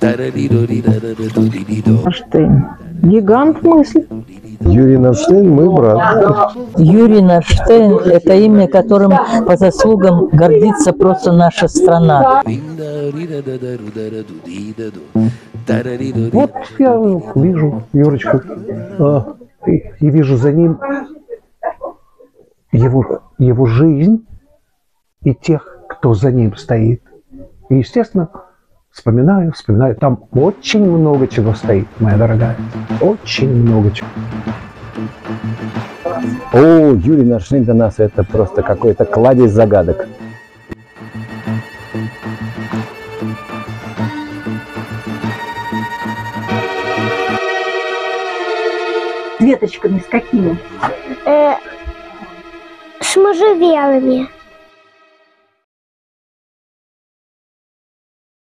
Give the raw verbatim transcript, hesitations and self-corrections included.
Нарштейн. Гигант мысли. Юрий Нарштейн, мой брат. Юрий Нарштейн – это имя, которым по заслугам гордится просто наша страна. Вот я вижу Юрочку а, и, и вижу за ним его, его жизнь и тех, кто за ним стоит. И, естественно, вспоминаю, вспоминаю. Там очень много чего стоит, моя дорогая. Очень много чего. О, Юрий Нарштейн для нас это просто какой-то кладезь загадок. Веточками с какими? Э, с можжевелами.